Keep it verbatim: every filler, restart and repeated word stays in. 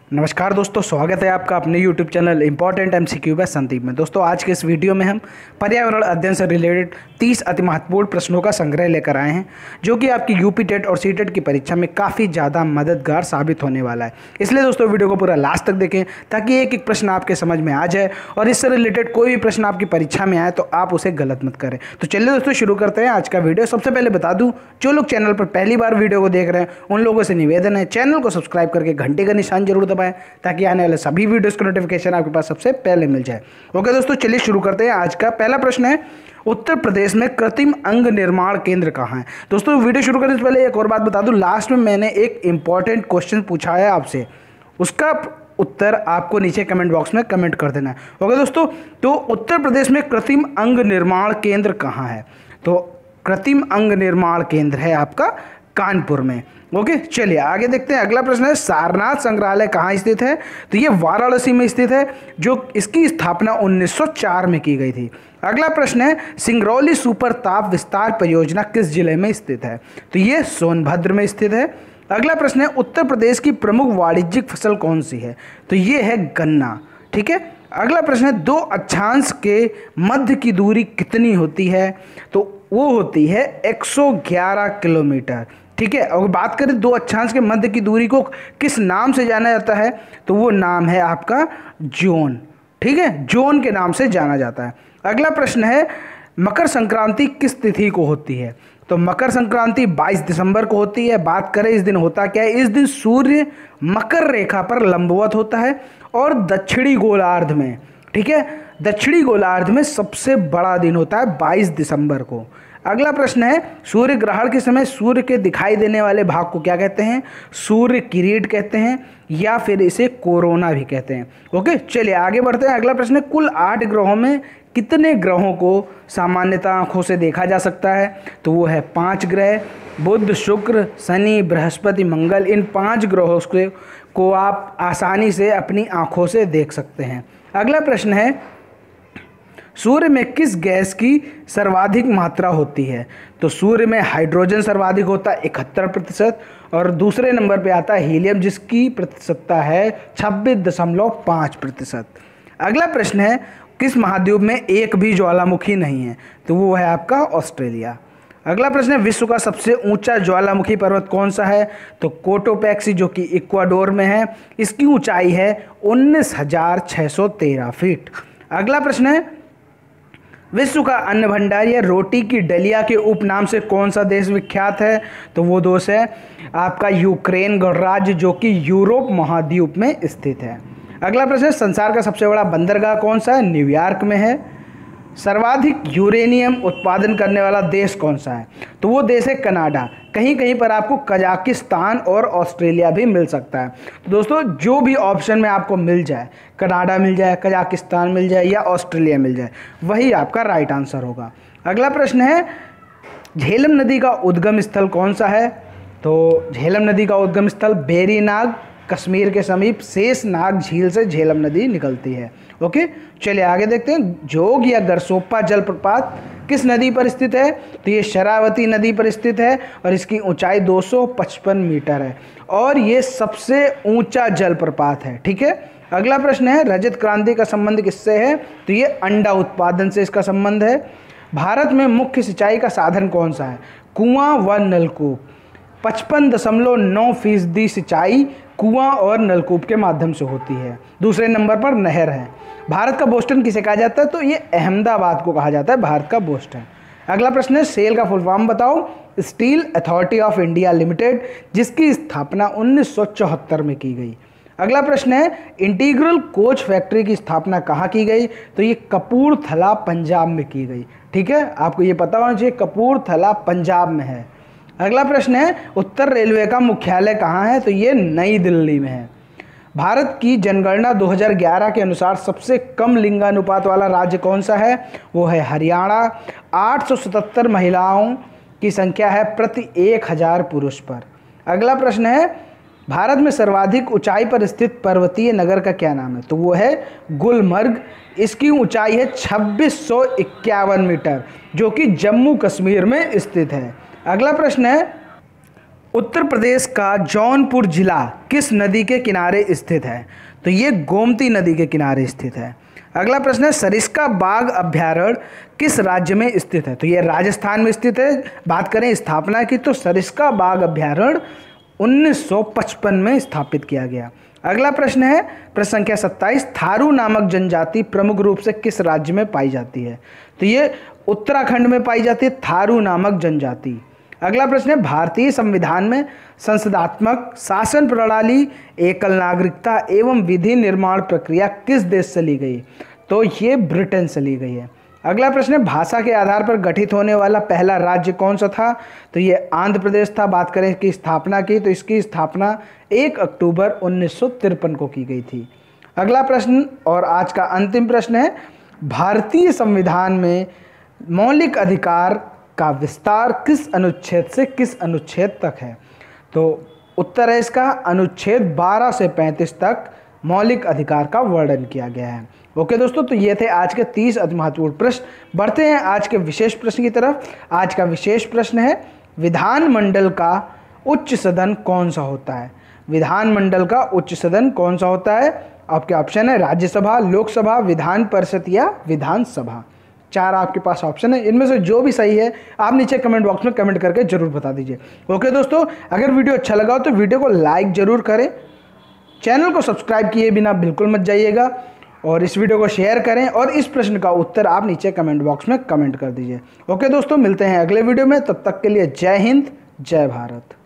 नमस्कार दोस्तों, स्वागत है आपका अपने YouTube channel important MCQ by Sandeep में। दोस्तों आज के इस वीडियो में हम पर्यावरण अध्ययन से रिलेटेड तीस अति महत्वपूर्ण प्रश्नों का संग्रह लेकर आए हैं, जो कि आपकी यूपी टेट और सी टेट की परीक्षा में काफ़ी ज़्यादा मददगार साबित होने वाला है। इसलिए दोस्तों वीडियो को पूरा लास्ट तक देखें ताकि एक एक प्रश्न आपके समझ में आ जाए और इससे रिलेटेड कोई भी प्रश्न आपकी परीक्षा में आए तो आप उसे गलत मत करें। तो चलिए दोस्तों शुरू करते हैं आज का वीडियो। सबसे पहले बता दूँ, जो लोग चैनल पर पहली बार वीडियो को देख रहे हैं उन लोगों से निवेदन है, चैनल को सब्सक्राइब करके घंटे का निशान जरूर दबाएं ताकि आने वाले सभी वीडियोस का नोटिफिकेशन आपके पास सबसे पहले मिल जाए। ओके दोस्तों, चलिए शुरू करते हैं। आज का पहला प्रश्न है, उत्तर प्रदेश में कृत्रिम अंग निर्माण केंद्र कहाँ है। दोस्तों वीडियो शुरू करने से पहले एक और बात बता दूं, लास्ट में मैंने एक इंपॉर्टेंट क्वेश्चन पूछा है आपसे, उसका उत्तर आपको नीचे कमेंट बॉक्स में कमेंट कर देना है। ओके दोस्तों, तो उत्तर प्रदेश में कृत्रिम अंग निर्माण केंद्र कहाँ है? तो कृत्रिम अंग निर्माण केंद्र है आपका कानपुर में। ओके चलिए आगे देखते हैं। अगला प्रश्न है, सारनाथ संग्रहालय कहाँ स्थित है? तो ये वाराणसी में स्थित है, जो इसकी स्थापना उन्नीस सौ चार में की गई थी। अगला प्रश्न है, सिंगरौली सुपर ताप विस्तार परियोजना किस जिले में स्थित है? तो ये सोनभद्र में स्थित है। अगला प्रश्न है, उत्तर प्रदेश की प्रमुख वाणिज्यिक फसल कौन सी है? तो ये है गन्ना। ठीक है। अगला प्रश्न है, दो अक्षांश के मध्य की दूरी कितनी होती है? तो वो होती है एक सौ ग्यारह किलोमीटर। ठीक है। और बात करें दो अक्षांश के मध्य की दूरी को किस नाम से जाना जाता है, तो वो नाम है आपका जोन। ठीक है, जोन के नाम से जाना जाता है। अगला प्रश्न है, मकर संक्रांति किस तिथि को होती है? तो मकर संक्रांति बाईस दिसंबर को होती है। बात करें इस दिन होता क्या है, इस दिन सूर्य मकर रेखा पर लंबवत होता है और दक्षिणी गोलार्ध में, ठीक है, दक्षिणी गोलार्ध में सबसे बड़ा दिन होता है बाईस दिसंबर को। अगला प्रश्न है, सूर्य ग्रहण के समय सूर्य के दिखाई देने वाले भाग को क्या कहते हैं? सूर्य किरीट कहते हैं या फिर इसे कोरोना भी कहते हैं। ओके चलिए आगे बढ़ते हैं। अगला प्रश्न है, कुल आठ ग्रहों में कितने ग्रहों को सामान्यतः आंखों से देखा जा सकता है? तो वो है पांच ग्रह, बुध, शुक्र, शनि, बृहस्पति, मंगल। इन पांच ग्रहों को आप आसानी से अपनी आंखों से देख सकते हैं। अगला प्रश्न है, सूर्य में किस गैस की सर्वाधिक मात्रा होती है? तो सूर्य में हाइड्रोजन सर्वाधिक होता है इकहत्तर प्रतिशत, और दूसरे नंबर पे आता है हीलियम, जिसकी प्रतिशतता है छब्बीस दशमलव पाँच प्रतिशत। अगला प्रश्न है, किस महाद्वीप में एक भी ज्वालामुखी नहीं है? तो वो है आपका ऑस्ट्रेलिया। अगला प्रश्न है, विश्व का सबसे ऊंचा ज्वालामुखी पर्वत कौन सा है? तो कोटोपैक्सी, जो कि इक्वाडोर में है। इसकी ऊंचाई है उन्नीस हजार छः सौ तेरह फीट। अगला प्रश्न है, विश्व का अन्न भंडार या रोटी की डलिया के उपनाम से कौन सा देश विख्यात है? तो वो देश है आपका यूक्रेन गणराज्य, जो कि यूरोप महाद्वीप में स्थित है। अगला प्रश्न है, संसार का सबसे बड़ा बंदरगाह कौन सा है? न्यूयॉर्क में है। सर्वाधिक यूरेनियम उत्पादन करने वाला देश कौन सा है? तो वो देश है कनाडा। कहीं कहीं पर आपको कजाकिस्तान और ऑस्ट्रेलिया भी मिल सकता है। तो दोस्तों जो भी ऑप्शन में आपको मिल जाए, कनाडा मिल जाए, कजाकिस्तान मिल जाए या ऑस्ट्रेलिया मिल जाए, वही आपका राइट आंसर होगा। अगला प्रश्न है, झेलम नदी का उद्गम स्थल कौन सा है? तो झेलम नदी का उद्गम स्थल बेरीनाग, कश्मीर के समीप शेषनाग झील से झेलम नदी निकलती है। ओके चलिए आगे देखते हैं। जोग या गरसोप्पा जलप्रपात किस नदी पर स्थित है? तो ये शरावती नदी पर स्थित है और इसकी ऊंचाई दो सौ पचपन मीटर है और ये सबसे ऊंचा जलप्रपात है। ठीक है। अगला प्रश्न है, रजत क्रांति का संबंध किससे है? तो ये अंडा उत्पादन से इसका संबंध है। भारत में मुख्य सिंचाई का साधन कौन सा है? कुआं व नलकूप। पचपन दशमलव नौ फीसदी सिंचाई कुआं और नलकूप के माध्यम से होती है। दूसरे नंबर पर नहर है। भारत का बोस्टन किसे कहा जाता है? तो ये अहमदाबाद को कहा जाता है भारत का बोस्टन। अगला प्रश्न है, सेल का फुल फॉर्म बताओ। Steel authority of India limited, जिसकी स्थापना उन्नीस सौ चौहत्तर में की गई। अगला प्रश्न है, इंटीग्रल कोच फैक्ट्री की स्थापना कहाँ की गई? तो ये कपूरथला पंजाब में की गई। ठीक है, आपको ये पता होना चाहिए कपूरथला पंजाब में है। अगला प्रश्न है, उत्तर रेलवे का मुख्यालय कहाँ है? तो ये नई दिल्ली में है। भारत की जनगणना दो हज़ार ग्यारह के अनुसार सबसे कम लिंगानुपात वाला राज्य कौन सा है? वो है हरियाणा। आठ सौ सतहत्तर महिलाओं की संख्या है प्रति एक हजार पुरुष पर। अगला प्रश्न है, भारत में सर्वाधिक ऊंचाई पर स्थित पर्वतीय नगर का क्या नाम है? तो वो है गुलमर्ग। इसकी ऊंचाई है छब्बीस सौ इक्यावन मीटर, जो कि जम्मू कश्मीर में स्थित है। अगला प्रश्न है, उत्तर प्रदेश का जौनपुर जिला किस नदी के किनारे स्थित है? तो ये गोमती नदी के किनारे स्थित है। अगला प्रश्न है, सरिस्का बाघ अभ्यारण्य किस राज्य में स्थित है? तो ये राजस्थान में स्थित है। बात करें स्थापना की तो सरिस्का बाघ अभ्यारण्य उन्नीस सौ पचपन में स्थापित किया गया। अगला प्रश्न है प्रश्न संख्या सत्ताईस, थारू नामक जनजाति प्रमुख रूप से किस राज्य में पाई जाती है? तो ये उत्तराखंड में पाई जाती है थारू नामक जनजाति। अगला प्रश्न है, भारतीय संविधान में संसदात्मक शासन प्रणाली, एकल नागरिकता एवं विधि निर्माण प्रक्रिया किस देश से ली गई? तो ये ब्रिटेन से ली गई है। अगला प्रश्न है, भाषा के आधार पर गठित होने वाला पहला राज्य कौन सा था? तो ये आंध्र प्रदेश था। बात करें इसकी स्थापना की तो इसकी स्थापना एक अक्टूबर उन्नीस सौ तिरपन को की गई थी। अगला प्रश्न और आज का अंतिम प्रश्न है, भारतीय संविधान में मौलिक अधिकार का विस्तार किस अनुच्छेद से किस अनुच्छेद तक है? तो उत्तर है इसका अनुच्छेद बारह से पैंतीस तक मौलिक अधिकार का वर्णन किया गया है। ओके दोस्तों, तो ये थे आज के तीस अति महत्वपूर्ण प्रश्न। बढ़ते हैं आज के विशेष प्रश्न की तरफ। आज का विशेष प्रश्न है, विधानमंडल का उच्च सदन कौन सा होता है? विधानमंडल का उच्च सदन कौन सा होता है? आपके ऑप्शन है राज्यसभा, लोकसभा, विधान परिषद या विधानसभा। चार आपके पास ऑप्शन है, इनमें से जो भी सही है आप नीचे कमेंट बॉक्स में कमेंट करके जरूर बता दीजिए। ओके दोस्तों, अगर वीडियो अच्छा लगा हो तो वीडियो को लाइक जरूर करें, चैनल को सब्सक्राइब किए बिना बिल्कुल मत जाइएगा और इस वीडियो को शेयर करें और इस प्रश्न का उत्तर आप नीचे कमेंट बॉक्स में कमेंट कर दीजिए। ओके दोस्तों, मिलते हैं अगले वीडियो में, तब तक के लिए जय हिंद, जय भारत।